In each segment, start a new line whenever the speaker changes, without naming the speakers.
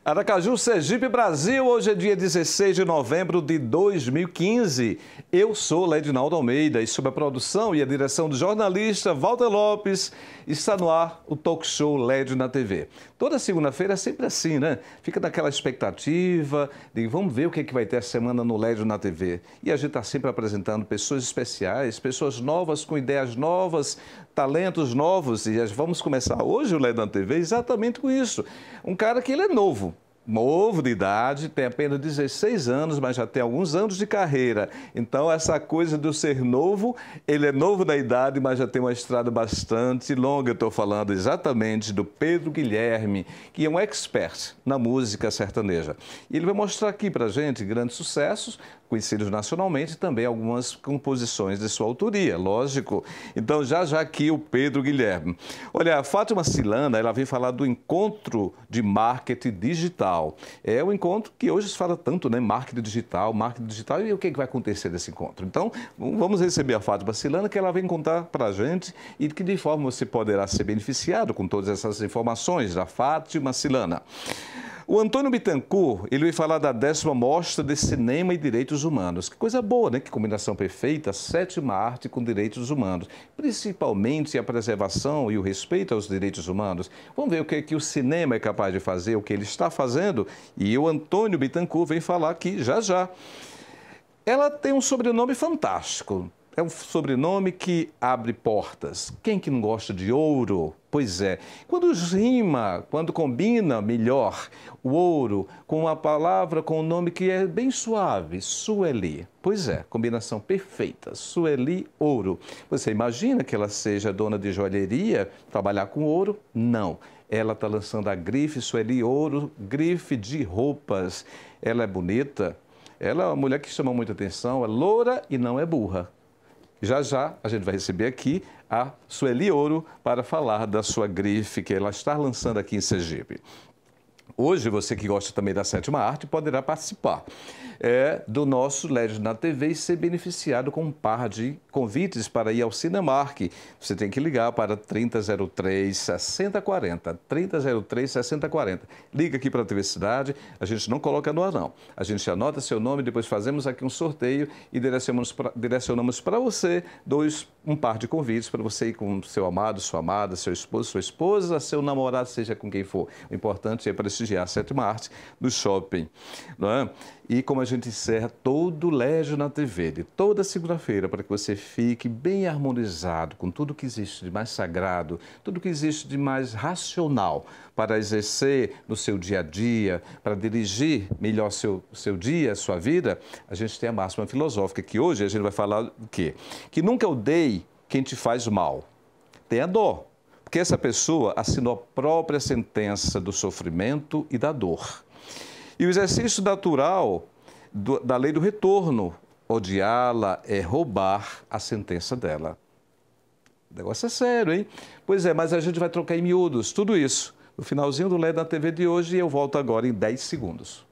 Aracaju, Sergipe, Brasil, hoje é dia 16 de novembro de 2015. Eu sou Ledinaldo Almeida e sob a produção e a direção do jornalista Walter Lopes, está no ar o talk show LED na TV. Toda segunda-feira é sempre assim, né? Fica naquela expectativa de vamos ver o que é que vai ter a semana no LED na TV. E a gente está sempre apresentando pessoas especiais, pessoas novas com ideias novas, talentos novos. E vamos começar hoje o LED na TV exatamente com isso. Um cara que ele é novo de idade, tem apenas 16 anos, mas já tem alguns anos de carreira. Então, essa coisa de eu ser novo, ele é novo da idade, mas já tem uma estrada bastante longa. Eu estou falando exatamente do Pedro Guilherme, que é um expert na música sertaneja. E ele vai mostrar aqui para a gente grandes sucessos, conhecidos nacionalmente, e também algumas composições de sua autoria, lógico. Então, já aqui o Pedro Guilherme. Olha, a Fátima Silana, ela vem falar do encontro de marketing digital. É um encontro que hoje se fala tanto, né? Marketing digital, e o que vai acontecer nesse encontro? Então, vamos receber a Fátima Silana, que ela vem contar para a gente e que de forma você poderá ser beneficiado com todas essas informações da Fátima Silana. O Antônio Bittencourt, ele vai falar da 10ª Mostra de Cinema e Direitos Humanos. Que coisa boa, né? Que combinação perfeita, 7ª arte com direitos humanos. Principalmente a preservação e o respeito aos direitos humanos. Vamos ver o que o cinema é capaz de fazer, o que ele está fazendo. E o Antônio Bittencourt vem falar aqui já. Ela tem um sobrenome fantástico. É um sobrenome que abre portas. Quem que não gosta de ouro? Pois é. Quando rima, quando combina melhor o ouro com uma palavra, com um nome que é bem suave, Sueli. Pois é, combinação perfeita, Sueli Ouro. Você imagina que ela seja dona de joalheria, trabalhar com ouro? Não. Ela está lançando a grife Sueli Ouro, grife de roupas. Ela é bonita, ela é uma mulher que chama muita atenção, é loura e não é burra. Já a gente vai receber aqui a Sueli Ouro para falar da sua grife que ela está lançando aqui em Sergipe. Hoje, você que gosta também da 7ª arte poderá participar do nosso LED na TV e ser beneficiado com um par de convites para ir ao Cinemark. Você tem que ligar para 3003 6040, 3003 6040. Liga aqui para a TV Cidade, a gente não coloca no ar não. A gente anota seu nome, depois fazemos aqui um sorteio e direcionamos para você um par de convites para você ir com seu amado, sua amada, seu esposo, sua esposa, seu namorado, seja com quem for. O importante é prestigiar a 7ª arte no shopping, não é? E como a gente encerra todo o LED na TV, de toda segunda-feira, para que você fique bem harmonizado com tudo que existe de mais sagrado, tudo que existe de mais racional para exercer no seu dia a dia, para dirigir melhor seu dia, sua vida, a gente tem a máxima filosófica, que hoje a gente vai falar do quê? Que nunca odeie quem te faz mal. Tenha dó, porque essa pessoa assinou a própria sentença do sofrimento e da dor. E o exercício natural da lei do retorno, odiá-la é roubar a sentença dela. O negócio é sério, hein? Pois é, mas a gente vai trocar em miúdos tudo isso no finalzinho do LED na TV de hoje e eu volto agora em 10 segundos.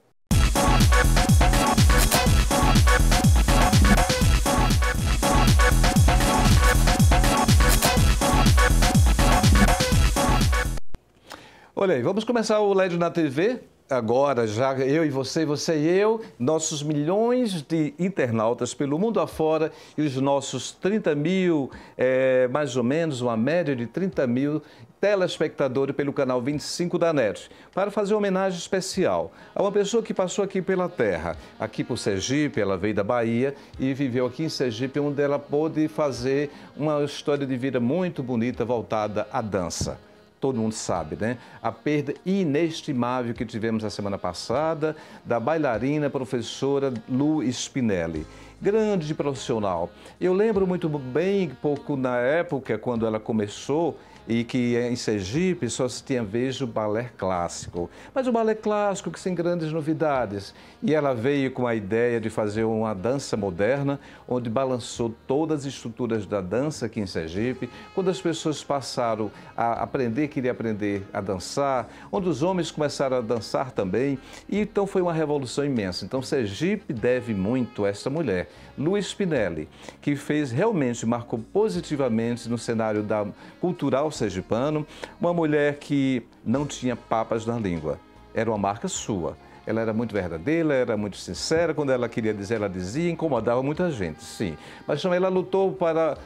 Olha aí, vamos começar o LED na TV. Agora, já eu e você e eu, nossos milhões de internautas pelo mundo afora e os nossos 30 mil, mais ou menos, uma média de 30 mil telespectadores pelo canal 25 da NET, para fazer uma homenagem especial a uma pessoa que passou aqui pela terra, aqui por Sergipe, ela veio da Bahia e viveu aqui em Sergipe, onde ela pôde fazer uma história de vida muito bonita voltada à dança. Todo mundo sabe, né? A perda inestimável que tivemos a semana passada da bailarina professora Lu Spinelli. Grande profissional. Eu lembro muito bem, pouco na época, quando ela começou, e que em Sergipe só se tinha vejo balé clássico. Mas o balé clássico que sem grandes novidades. E ela veio com a ideia de fazer uma dança moderna, onde balançou todas as estruturas da dança aqui em Sergipe, quando as pessoas passaram a queria aprender a dançar, onde os homens começaram a dançar também, e então foi uma revolução imensa. Então Sergipe deve muito a essa mulher, Lu Spinelli, que realmente marcou positivamente no cenário cultural sergipano, uma mulher que não tinha papas na língua. era uma marca sua. Ela era muito verdadeira, era muito sincera, quando ela queria dizer, ela dizia, incomodava muita gente, sim. Mas também ela lutou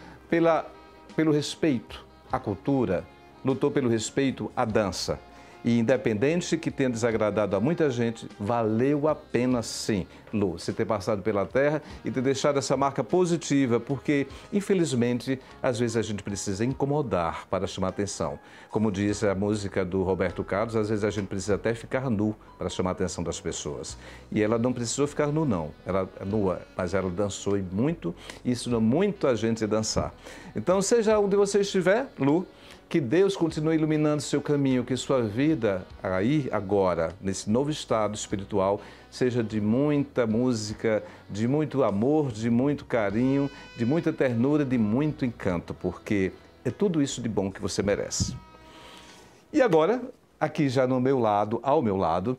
pelo respeito à cultura, lutou pelo respeito à dança. E independente que tenha desagradado a muita gente, valeu a pena sim, Lu, você ter passado pela terra e ter deixado essa marca positiva, porque, infelizmente, às vezes a gente precisa incomodar para chamar atenção. Como diz a música do Roberto Carlos, às vezes a gente precisa até ficar nu para chamar a atenção das pessoas. E ela não precisou ficar nu, não. Ela é nua, mas ela dançou e muito, e ensinou muito a gente a dançar. Então, seja onde você estiver, Lu, que Deus continue iluminando seu caminho, que sua vida aí, agora, nesse novo estado espiritual, seja de muita música, de muito amor, de muito carinho, de muita ternura, de muito encanto, porque é tudo isso de bom que você merece. E agora, aqui já no meu lado, ao meu lado,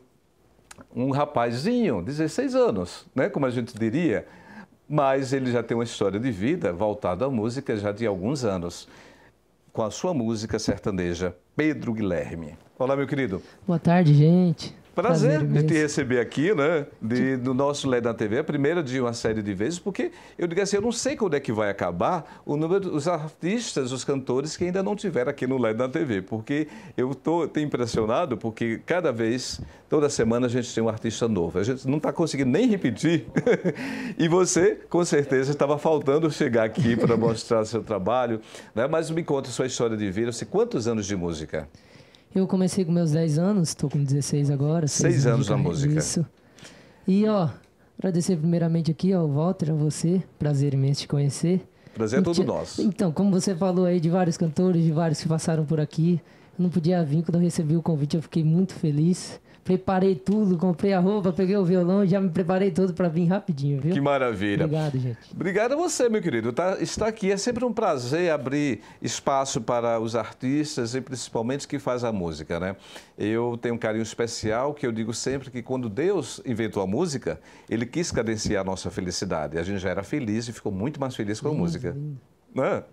um rapazinho, 16 anos, né, como a gente diria, mas ele já tem uma história de vida voltada à música já de alguns anos, com a sua música sertaneja, Pedro Guilherme. Olá, meu querido.
Boa tarde, gente.
Prazer de te receber aqui, né? Do nosso LED na TV, a primeira de uma série de vezes, porque eu digo assim, eu não sei quando é que vai acabar o número dos artistas, os cantores que ainda não tiveram aqui no LED na TV, porque eu estou impressionado, porque cada vez, toda semana a gente tem um artista novo. A gente não está conseguindo nem repetir. E você, com certeza, estava faltando chegar aqui para mostrar seu trabalho, né? Mas me conta a sua história de vida. Você, quantos anos de música?
Eu comecei com meus 10 anos, estou com 16 agora.
6 anos na música.
Isso. E, agradecer primeiramente aqui ao Walter, a você. Prazer imenso te conhecer.
Prazer é todo nosso.
Então, como você falou aí de vários cantores, de vários que passaram por aqui, eu não podia vir. Quando eu recebi o convite, eu fiquei muito feliz. Preparei tudo, comprei a roupa, peguei o violão, já me preparei todo para vir rapidinho, viu?
Que maravilha.
Obrigado, gente.
Obrigado a você, meu querido. Está aqui. É sempre um prazer abrir espaço para os artistas e principalmente que faz a música, né? Eu tenho um carinho especial que eu digo sempre que quando Deus inventou a música, Ele quis cadenciar a nossa felicidade. A gente já era feliz e ficou muito mais feliz com a música. Né?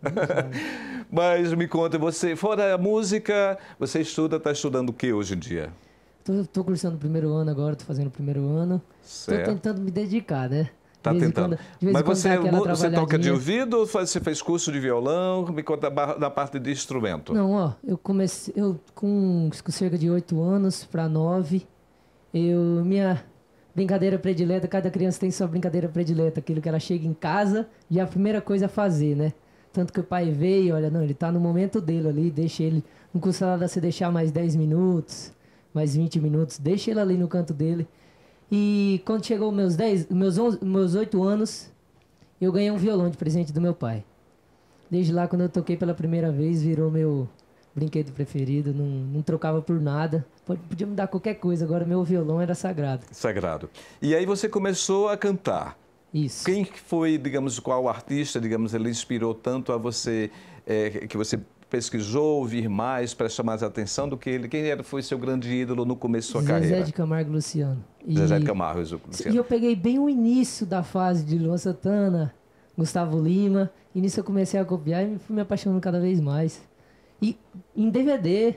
Mas me conta, você, fora a música, você está estudando o que hoje em dia?
Tô cursando o primeiro ano agora, tô fazendo o primeiro ano.
Certo.
Tô tentando me dedicar, né?
Tá tentando. Mas você toca de ouvido ou você fez curso de violão? Me conta da parte de instrumento.
Não, eu comecei com cerca de 8 anos para 9. Minha brincadeira predileta, cada criança tem sua brincadeira predileta, aquilo que ela chega em casa e é a primeira coisa a fazer, né? Tanto que o pai veio, olha, não, ele tá no momento dele ali, deixa ele, não custa nada você deixar mais 10 minutos, mais 20 minutos, deixa ele ali no canto dele. E quando chegou meus 8 anos, eu ganhei um violão de presente do meu pai. Desde lá, quando eu toquei pela primeira vez, virou meu brinquedo preferido, não trocava por nada. Podia me dar qualquer coisa, agora meu violão era sagrado.
Sagrado. E aí você começou a cantar.
Isso.
Quem foi, digamos, qual artista, digamos, ele inspirou tanto a você, que você pesquisou, ouvir mais, prestar mais atenção do que ele? Quem foi seu grande ídolo no começo da sua carreira?
Zezé de Camargo e Luciano.
Zezé de Camargo e Luciano.
E eu peguei bem o início da fase de Luan Santana, Gustavo Lima, e nisso eu comecei a copiar e fui me apaixonando cada vez mais. E em DVD,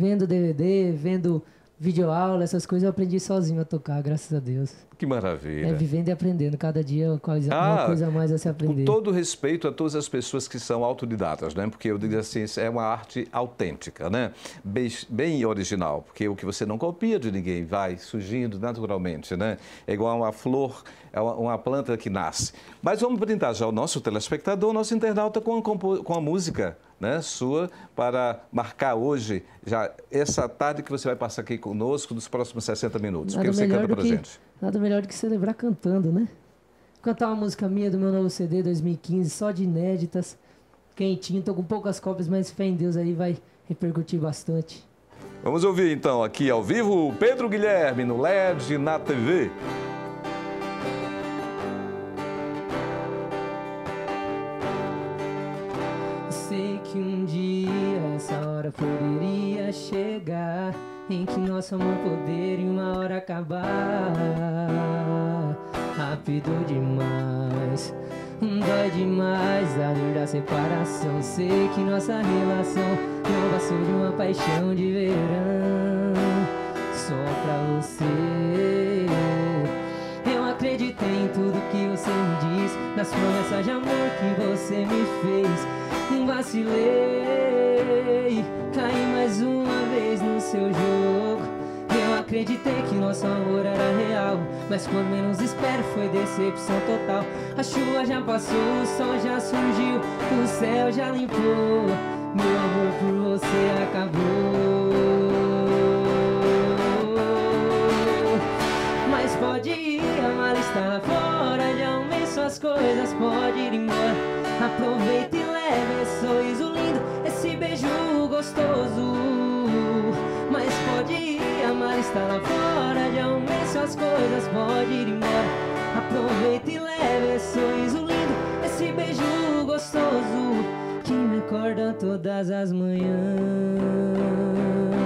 vendo videoaula, essas coisas, eu aprendi sozinho a tocar, graças a Deus.
Que maravilha.
Vivendo e aprendendo, cada dia uma coisa a mais a se aprender.
Com todo respeito a todas as pessoas que são autodidatas, né? Porque eu digo assim, é uma arte autêntica, né? Bem original, porque o que você não copia de ninguém vai surgindo naturalmente, né? É igual uma flor, é uma planta que nasce. Mas vamos brindar já o nosso telespectador, o nosso internauta com a música, né, sua, para marcar hoje, já essa tarde que você vai passar aqui conosco nos próximos 60 minutos. O que você canta pra gente?
Nada melhor do que celebrar cantando, né? Cantar uma música minha do meu novo CD 2015, só de inéditas, quentinho, tô com poucas cópias, mas fé em Deus aí vai repercutir bastante.
Vamos ouvir então aqui ao vivo o Pedro Guilherme no LED na TV.
Sei que um dia essa hora poderia chegar, em que nosso amor poderia uma hora acabar. Rápido demais, dói demais a dor da separação. Sei que nossa relação não passou de uma paixão de verão. só pra você. Eu acreditei em tudo que você me disse, nas promessas de amor que você me fez. Vacilei, caí mais uma vez no seu jogo. Eu acreditei que nosso amor era real, mas quando menos espero foi decepção total. A chuva já passou, o sol já surgiu, o céu já limpou. Meu amor por você acabou. Mas pode ir, a mala está lá fora, já arrumei suas coisas, pode ir embora. Aproveita e leve esse sorriso lindo, esse beijo gostoso. Mas pode ir, a mala está lá fora, já arrumei suas coisas, pode ir embora. Aproveita e leve esse sorriso lindo, esse beijo gostoso, que me acorda todas as manhãs.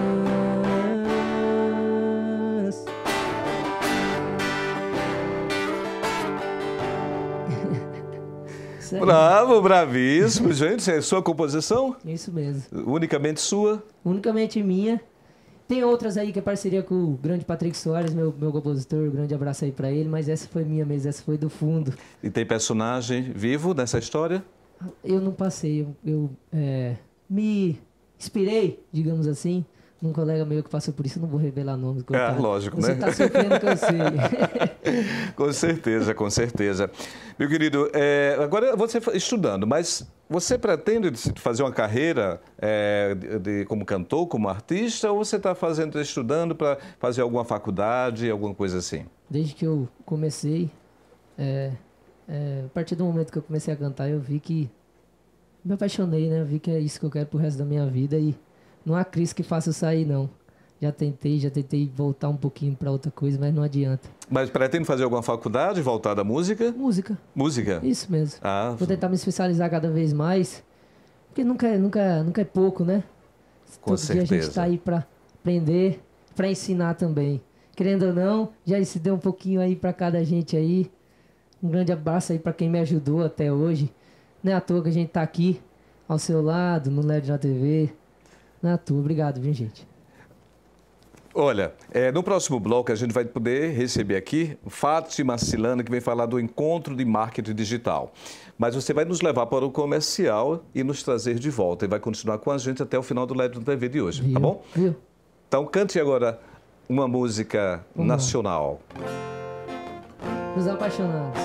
Bravo, bravíssimo. Gente, é sua composição?
Isso mesmo.
Unicamente sua?
Unicamente minha. Tem outras aí que é parceria com o grande Patrick Soares, meu compositor. Um grande abraço aí pra ele, mas essa foi minha mesmo, essa foi do fundo.
E tem personagem vivo nessa história?
Eu não passei, eu me inspirei, digamos assim, num colega meu que passou por isso. Eu não vou revelar nomes.
Lógico,
você
né?
Você tá sofrendo que eu sei.
Com certeza, com certeza. Meu querido, agora você estudando, mas você pretende fazer uma carreira como cantor, como artista, ou você está estudando para fazer alguma faculdade, alguma coisa assim?
Desde que eu comecei, a partir do momento que eu comecei a cantar, eu vi que me apaixonei, né? Eu vi que é isso que eu quero pro resto da minha vida e não há crise que faça eu sair, não. Já tentei voltar um pouquinho para outra coisa, mas não adianta.
Mas pretende fazer alguma faculdade voltada à música?
Música.
Música?
Isso mesmo.
Ah,
vou tentar me especializar cada vez mais, porque nunca é pouco, né?
Com
Todo
certeza.
dia a gente está aí para aprender, para ensinar também. Querendo ou não, já se deu um pouquinho aí para cada gente aí. Um grande abraço aí para quem me ajudou até hoje. Não é à toa que a gente tá aqui ao seu lado, no LED na TV. Não é à toa. Obrigado, viu, gente?
Olha, no próximo bloco a gente vai poder receber aqui Fátima Silana, que vem falar do encontro de marketing digital. Mas você vai nos levar para o comercial e nos trazer de volta. E vai continuar com a gente até o final do LED na TV de hoje, tá bom?
Viu?
Então cante agora uma música nacional.
Os Apaixonados.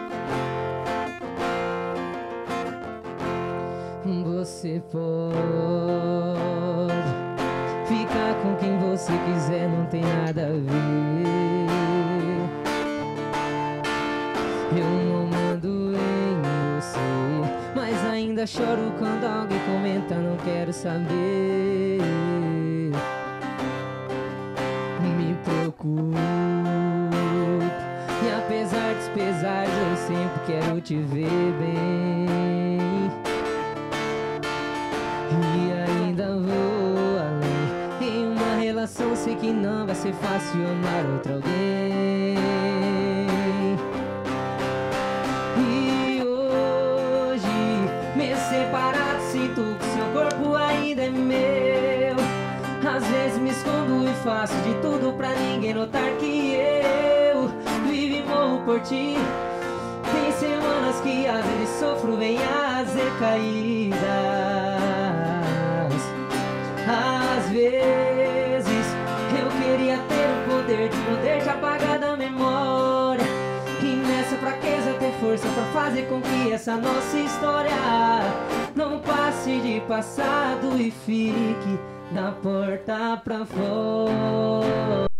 Você pode ficar com quem você quiser, não tem nada a ver. Eu não mando em você, mas ainda choro quando alguém comenta, não quero saber. Me preocupo, e apesar dos pesares eu sempre quero te ver bem. E ainda vou além, em uma relação sei que não vai ser fácil amar outro alguém. E hoje, meio separado, sinto que seu corpo ainda é meu. Às vezes me escondo e faço de tudo pra ninguém notar que eu vivo e morro por ti. Tem semanas que às vezes sofro, vem as recaídas. Às vezes eu queria ter o poder de te apagar da memória, e nessa fraqueza ter força pra fazer com que essa nossa história não passe de passado e fique da porta pra fora.